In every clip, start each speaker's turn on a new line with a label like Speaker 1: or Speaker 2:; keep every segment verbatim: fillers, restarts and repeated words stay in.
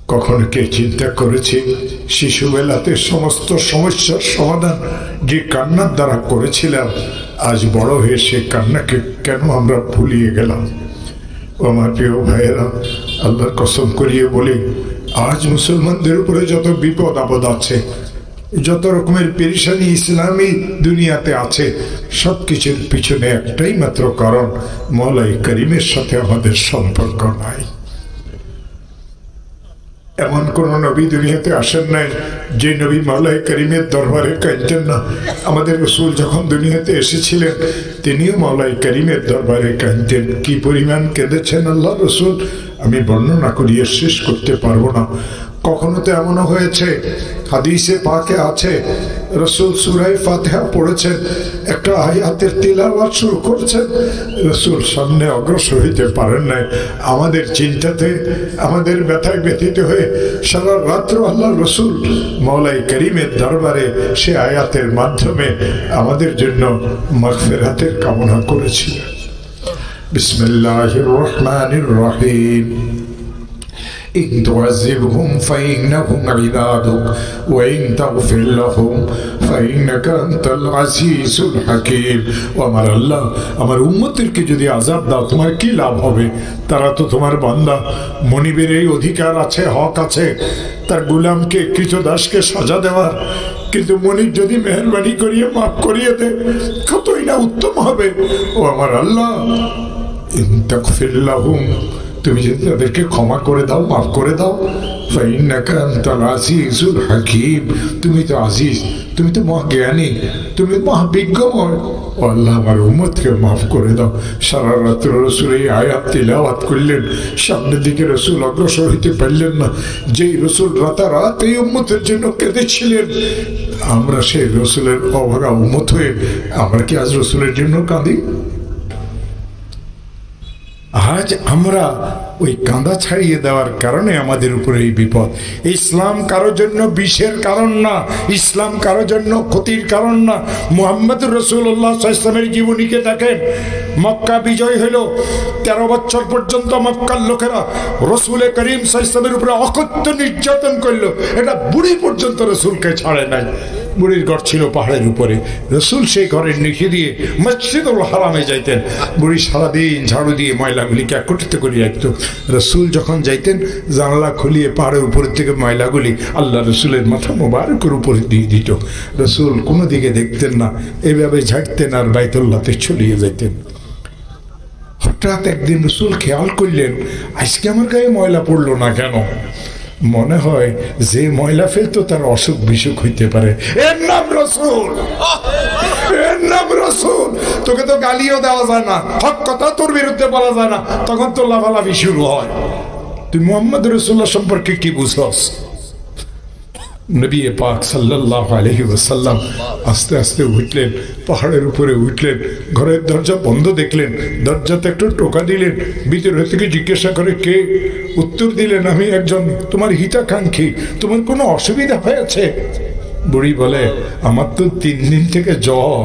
Speaker 1: কখনো কে চিন্তা করেছি শিশুবেলাতে সমস্ত সমস্যার সমাধান যে কান্নার দ্বারা করেছিলাম, আজ বড় হয়ে সে কান্নাকে কেন আমরা ভুলিয়ে গেলাম? আমার প্রিয় ভাইয়েরা, আল্লাহর কসম করিয়ে বলি, আজ মুসলমানদের উপরে যত বিপদ আপদ আছে, যত রকমের পেরেশানি ইসলামী দুনিয়াতে আছে, সবকিছুর পিছনে একটাই মাত্র কারণ, মওলাই করিমের সাথে আমাদের সম্পর্ক নাই। এমন কোন নবী দুনিয়াতে আসেন নাই যে নবী মওলাই করিমের দরবারে কাঁদতেন না। আমাদের রাসূল যখন দুনিয়াতে এসেছিলেন তিনিও মওলাই করিমের দরবারে কাঁদতেন। কি পরিমাণ কেঁদেছেন আল্লাহ রাসূল আমি বর্ণনা করিয়ে শেষ করতে পারবো না। কখনো তো এমনও হয়েছে, হাদিসে পাকে আছে, রাসূল সূরা ফাতিহা পড়েছেন, একটা আয়াতের তিলাওয়াত শুরু করেছেন, রাসূল সামনে অগ্রসর হইতে পারেন নাই। আমাদের চিন্তাতে, আমাদের ব্যথায় ব্যথিত হয়ে সারা রাত্র আল্লাহ রাসূল মওলাই করিমের দরবারে সে আয়াতের মাধ্যমে আমাদের জন্য মাগফিরাতের কামনা করেছিলেন। বিসমিল্লাহির রহমানির রহিম। إن تعذبهم فإنهم عبادك وإن تغفر لهم فإنك أنت العزيز الحكيم। আমার আল্লাহ, আমার উম্মতদেরকে যদি আযাব দাও তোমার কি লাভ হবে? তারা তো তোমার বান্দা, মনিবের এই অধিকার আছে, হক আছে তার গোলামকে, কৃতদাসকে সাজা দেওয়ার। কিন্তু মনিব যদি মেহেরবানি করিয়ে মাফ করিয়ে দেয় কতই না উত্তম হবে। ও আমার আল্লাহ, ইন তাগফির লাহুম, তুমি যদি তাদেরকে ক্ষমা করে দাও, মাফ করে দাও, ফাইন্নাকা আনতাল আজিজুল হাকীম, তুমি তো আজিজ, তুমি তো মহাজ্ঞানী, তুমি মহাবিজ্ঞময়। ও আল্লাহ, আমার উম্মতকে মাফ করে দাও। সারা রাত্র রাসূল এই আয়াত তিলাওয়াত করলেন, সামনের দিকে রাসূল অগ্রসর হইতে পারলেন না। যেই রাসূল রাতারাত এই উম্মতের জন্য কেঁদেছিলেন, আমরা সেই রাসূলের অভাগা উম্মত হয়ে আমরা কি আজ রাসূলের জন্য কাঁদি? আজ আমরা ওই কাঁদা ছাড়িয়ে দেওয়ার কারণে আমাদের উপরে এই বিপদ। ইসলাম কারোর জন্য বিষের কারণ না, ইসলাম কারোর জন্য ক্ষতির কারণ না। মুহাম্মদুর রাসূলুল্লাহ সাল্লাল্লাহু আলাইহি ওয়াসাল্লামের জীবনীকে দেখেন। মক্কা বিজয় হইল, তেরো বছর পর্যন্ত মক্কার লোকেরা রাসূল করিম সাল্লাল্লাহু আলাইহি ওয়াসাল্লামের উপরে অকথ্য নির্যাতন করলো। এটা বুড়ি পর্যন্ত রাসূলকে ছাড়ে নাই। বুড়ির ঘর ছিল পাহাড়ের উপরে, রাসূল সেই ঘরের নিচে দিয়ে মসজিদুল হারামে যাইতেন। বুড়ি সারাদিন ঝাড়ু দিয়ে ময়লাগুলিকে একত্রিত করে রাখতো। রাসূল যখন যাইতেন জানালা খুলিয়ে পাহাড়ের উপর থেকে ময়লাগুলি আল্লাহ রাসূলের মাথা মোবারকের উপরে দিয়ে দিত। রাসূল কোনো দিকে দেখতেন না, এভাবে ঝাড়তেন আর বাইতুল্লাহতে চলিয়ে যাইতেন। হঠাৎ একদিন রাসূল খেয়াল করলেন, আজকে আমার গায়ে ময়লা পড়লো না কেন? মনে হয় যে ময়লা ফেলতো তার অসুখ বিসুখ হইতে পারে। এর নাম রাসূল, এর নাম রাসূল। তোকে তো গালিও দেওয়া যায় না, হক কথা তোর বিরুদ্ধে বলা যায় না, তখন তো লাফালাফি শুরু হয়। তুই মুহাম্মদ রাসূলুল্লাহ সম্পর্কে কি বুঝছস? নবী পাক সাল্লাল্লাহু আলাইহি ওয়াসাল্লাম আস্তে আস্তে উঠলেন, পাহাড়ের উপরে উঠলেন, ঘরের দরজা বন্ধ দেখলেন, দরজাতে একটু টোকা দিলেন, ভিতর থেকে জিজ্ঞাসা করে কে? উত্তর দিলেন, আমি একজন তোমার হিতাকাঙ্ক্ষী, তোমার কোনো অসুবিধা হয়েছে? বুড়ি বলে, আমার তো তিন দিন থেকে জ্বর।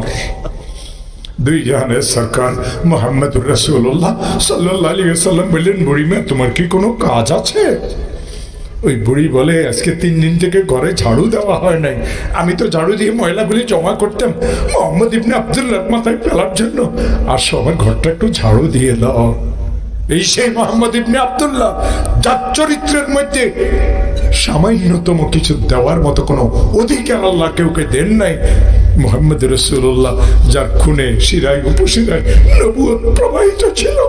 Speaker 1: দুই জাহানের সরকার মুহাম্মদুর রাসূলুল্লাহ সাল্লাল্লাহু আলাইহি ওয়াসাল্লাম বললেন, বুড়ি মা তোমার কি কোনো কাজ আছে? ওই বুড়ি বলে, আজকে তিন দিন থেকে ঘরে ঝাড়ু দেওয়া হয় নাই, আমি তো ঝাড়ু দিয়ে ময়লাগুলি জমা করতাম মুহাম্মদ ইবনে আব্দুল্লাহ মাথায় ফেলার জন্য, আর সবার ঘরটা একটু ঝাড়ু দিয়ে দাও। এই সেই মুহাম্মদ ইবনে আব্দুল্লাহ যার চরিত্রের মধ্যে সামান্যতম কিছু দেওয়ার মতো কোনো অধিকার আল্লাহ কেউকে দেন নাই। মুহাম্মদ রাসূলুল্লাহ যার খুনে শিরায় উপশিরায় নবুয়ত প্রবাহিত ছিল।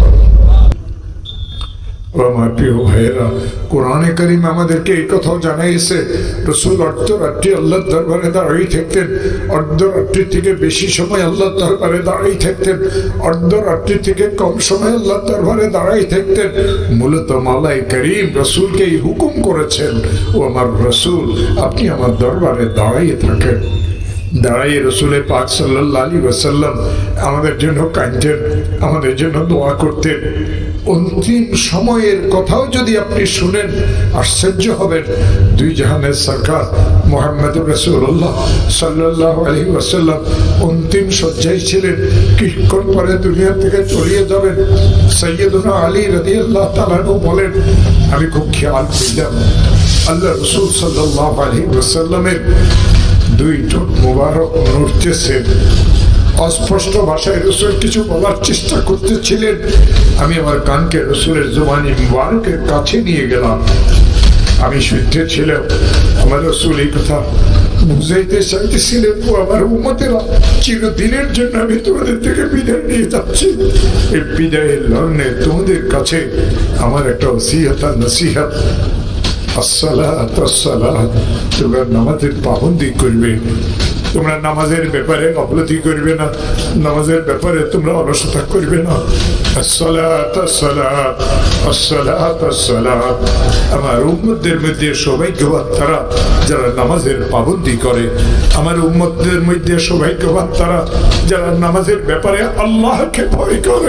Speaker 1: আমার প্রিয় ভাইয়েরা, কোরআনে কারীম আমাদেরকে এই কথাও জানাইছে, রাসূল অর্ধরাত্রি আল্লাহর দরবারে দাঁড়িয়ে থাকতেন, অর্ধরাত্রি থেকে বেশি সময় আল্লাহর দরবারে দাঁড়িয়ে থাকতেন, অর্ধরাত্রি থেকে কম সময় আল্লাহর দরবারে দাঁড়িয়ে থাকতেন। মূলত মওলাই করিম রাসূলকে এই হুকুম করেছেন, ও আমার রাসূল আপনি আমার দরবারে দাঁড়িয়ে থাকেন। দাঁড়িয়ে রাসূলে পাক সাল্লাল্লাহু আলাইহি ওয়াসাল্লাম আমাদের জন্য কাঁদতেন, আমাদের জন্য দোয়া করতেন। অন্তিম সময়ের কথাও যদি আপনি শুনেন আশ্চর্য হবেন। দুই জাহানের সরকার মুহাম্মদুর রাসূলুল্লাহ সাল্লাল্লাহু আলাইহি ওয়াসাল্লাম অন্তিম শয্যায় ছিলেন, কিছুক্ষণ পরে দুনিয়া থেকে চলিয়ে যাবেন। সাইয়্যিদুনা আলী রাদিয়াল্লাহু তাআলা আনহু বলেন, আমি খুব খেয়াল করলাম আল্লাহ রাসূল সাল্লাল্লাহু আলাইহি ওয়াসাল্লামের দুই ঠোঁট মুবারক নড়তেছে। অস্পষ্ট ভাষায় রসুল কিছু বলার চেষ্টা করতেছিলেন। আমি আমার কানকে রসুলের জবানি মুবারকের কাছে নিয়ে গেলাম। আমি শুনতে ছিলাম আমার রসুল এই কথা বুঝাইতে চাইতেছিলেন, ও আমার উম্মতেরা, চিরদিনের জন্য আমি তোমাদের থেকে বিদায় নিয়ে যাচ্ছি। এই বিদায়ের লগ্নে তোমাদের কাছে আমার একটা ওসিয়ত আর নসিহত, আসসালাত আসসালাত, তোমরা নামাজের পাবন্দি করবে, তোমরা নামাজের ব্যাপারে গাফলতি করবে না, নামাজের ব্যাপারে তোমরা অলসতা করবে না। আসসালাত আসসালাত আসসালাত আসসালাত। আমার উম্মতদের মধ্যে সৌভাগ্যবান তারা যারা নামাজের পাবন্দি করে, আমার উম্মতদের মধ্যে সৌভাগ্যবান তারা যারা নামাজের ব্যাপারে আল্লাহকে ভয় করে।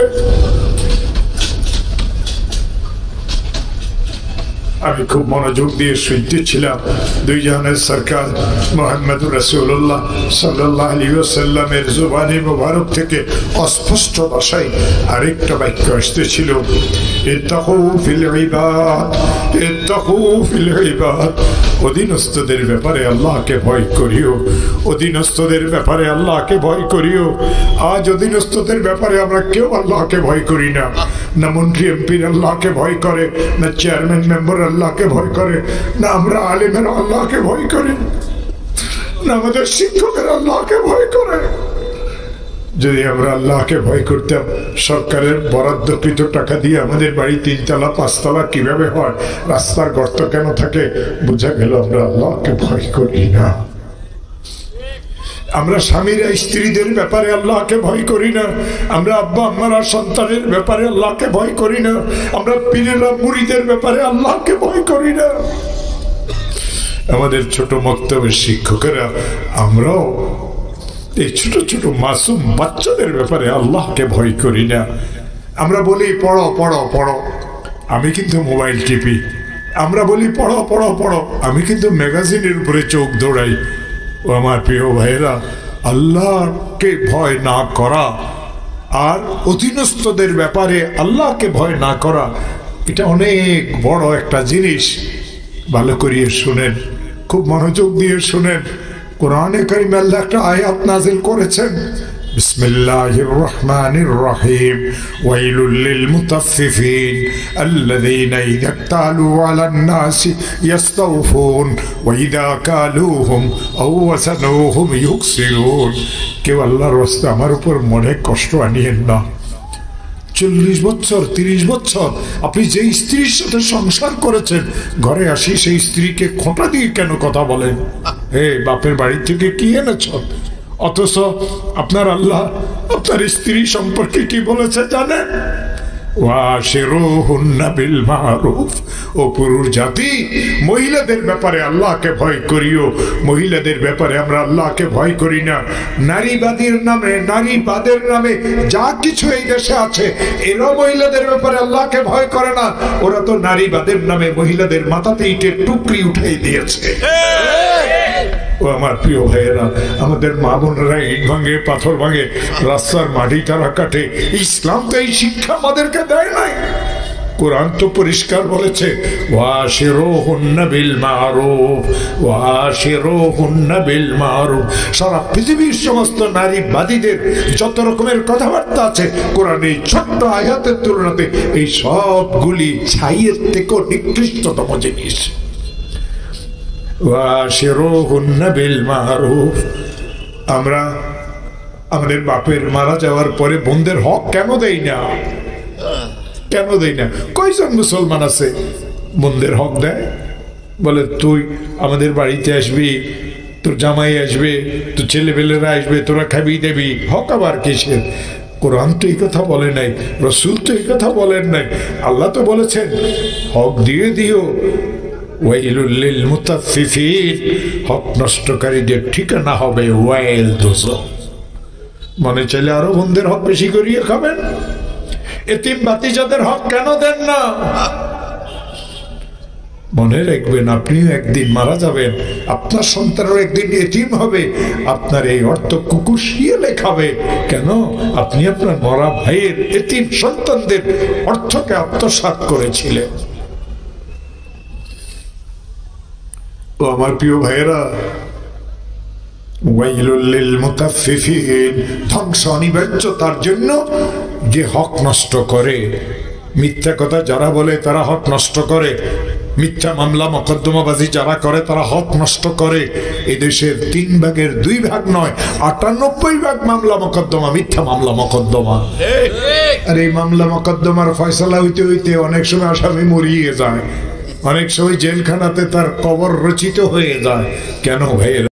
Speaker 1: আমি খুব মনোযোগ দিয়ে শুনতেছিলাম দুই জাহানের সরকার মুহাম্মদুর রাসূলুল্লাহ সাল্লাল্লাহু আলাইহি ওয়াসাল্লামের জবানি মুবারক থেকে অস্পষ্ট ভাষায় আরেকটা বাক্য আসতেছিল, ইত্তাকু ফিল ইবাদ, ইত্তাকু ফিল ইবাদ। অধীনস্থদের ব্যাপারে আল্লাহকে ভয় করিও, অধীনস্থদের ব্যাপারে আল্লাহকে ভয় করিও। আজ অধীনস্থদের ব্যাপারে আমরা কেউ আল্লাহকে ভয় করি না। না মন্ত্রী এমপির আল্লাহকে ভয় করে, না চেয়ারম্যান মেম্বার আল্লাহকে ভয় করে, না আমরা আলেমের আল্লাহকে ভয় করি, না আমাদের শিক্ষকের আল্লাহকে ভয় করে। যদি আমরা আল্লাহকে ভয় করতাম, সরকারের বরাদ্দকৃত টাকা দিয়ে আমাদের বাড়ি তিনতলা পাঁচতলা কিভাবে হয়, রাস্তার গর্ত কেন থাকে, বোঝা গেল আমরা আল্লাহকে ভয় করি না। আমরা স্বামীরা স্ত্রীদের ব্যাপারে আল্লাহকে ভয় করি না, আমরা আব্বা আম্মারা সন্তানের ব্যাপারে আল্লাহকে ভয় করি না, আমরা পীরেরা মুরিদের ব্যাপারে আল্লাহকে ভয় করি না। আমাদের ছোট মক্তবের শিক্ষকেরা আমরাও এই ছোট ছোট মাসুম বাচ্চাদের ব্যাপারে আল্লাহকে ভয় করি না। আমরা বলি পড়ো পড়ো পড়ো, আমি কিন্তু মোবাইল টিপি। আমরা বলি পড়ো পড়ো পড়ো, আমি কিন্তু ম্যাগাজিনের উপরে চোখ দৌড়াই। ও আমার প্রিয় ভাইয়েরা, আল্লাহকে ভয় না করা আর অধীনস্থদের ব্যাপারে আল্লাহকে ভয় না করা, এটা অনেক বড় একটা জিনিস। ভালো করিয়ে শুনেন, খুব মনোযোগ দিয়ে শুনেন। কোরআনে কারিমে আল্লাহ একটা আয়াত নাযিল করেছেন, বিসমিল্লাহির রহমানির রহিম, ওয়াইলুল লিল মুতাফফিফিন আল্লাযীনা ইযা তালু আলান নাসি ইস্তাওফুন ওয়া ইযা কালুহুম আও ওয়াসানুহুম ইউকসিরুন। কেউ আল্লাহর রাস্তা আমার উপর মনে কষ্ট আনিয়েন না। চল্লিশ বছর তিরিশ বছর আপনি যে স্ত্রীর সাথে সংসার করেছেন, ঘরে আসি সেই স্ত্রীকে খোঁটা দিয়ে কেন কথা বলেন? হে বাপের বাড়ি থেকে কি এনেছ? অথচ আপনার আল্লাহ আপনার স্ত্রী সম্পর্কে কি বলেছে জানেন? ওয়াশিরুহুন্না বিল মারুফ। ও পুরুষ জাতি, মহিলাদের ব্যাপারে আল্লাহকে ভয় করিও। মহিলাদের ব্যাপারে আমরা আল্লাহকে ভয় করি না। নারীবাদীর নামে, নারীবাদের নামে যা কিছু এই দেশে আছে, এরা মহিলাদের ব্যাপারে আল্লাহকে ভয় করে না। ওরা তো নারীবাদের নামে মহিলাদের মাথাতে ইটের টুকরি উঠাই দিয়েছে। ও আমার প্রিয় ভাইয়েরা, আমাদের মা বোনেরা ইট ভাঙে, পাথর ভাঙে, রাস্তার মাটি তারা কাটে। ইসলাম তো এই শিক্ষা আমাদেরকে দেয় নাই। কোরআন তো পরিষ্কার বলেছে, ওয়াশিরুহুন্না বিল মারুফ, ওয়াশিরুহুন্না বিল মারুফ। সারা পৃথিবীর সমস্ত নারীবাদীদের যত রকমের কথাবার্তা আছে, কোরআন এই ছোট্ট আয়াতের তুলনাতে এই সবগুলি ছাইয়ের থেকেও নিকৃষ্টতম জিনিস। ওয়াশিরুহুন্না বিল মারুফ। আমরা আমাদের বাপের মারা যাওয়ার পরে বোনদের হক কেন দেই না? কেন দেই না? কয়জন মুসলমান আছে বোনদের হক দেয়? বলে তুই আমাদের বাড়িতে আসবি, তোর জামাই আসবে, তোর ছেলেপেলেরা আসবে, তোরা খাবি দেবি। হক আবার কিসের? কোরআন তো এই কথা বলে নাই, রসুল তো এই কথা বলেন নাই। আল্লাহ তো বলেছেন হক দিয়ে দিও। ওয়াইলুল লিল মুতাফফিফিন। হক নষ্টকারীদের ঠিকানা হবে ওয়াইল দোজখ। মনে চাইলে আরো বন্ধের হক বেশি করিয়ে খাবেন। এতিম ভাতিজাদের হক কেন দেন না? মনে রাখবেন, আপনিও একদিন মারা যাবেন, আপনার সন্তানের একদিন এতিম হবে, আপনার এই অর্থ কুকুর শিয়ালে খাবে। কেন? আপনি আপনার মরা ভাইয়ের এতিম সন্তানদের অর্থকে আত্মসাৎ করেছিলেন। ও আমার প্রিয় ভাইয়েরা, ওয়াইলুল লিল মুতাফফিফিন, ধ্বংস অনিবার্য তার জন্য যে হক নষ্ট করে। মিথ্যা কথা যারা বলে তারা হক নষ্ট করে, মিথ্যা মামলা মকদ্দমাবাজি যারা করে তারা হক নষ্ট করে। এদেশের তিন ভাগের দুই ভাগ নয়, আটানব্বই ভাগ মামলা মকদ্দমা মিথ্যা মামলা মকদ্দমা। আর এই মামলা মকদ্দমার ফয়সালা হইতে হইতে অনেক সময় আসামি মরিয়ে যায়, অনেক সময় জেলখানাতে তার কবর রচিত হয়ে যায়। কেন ভাই?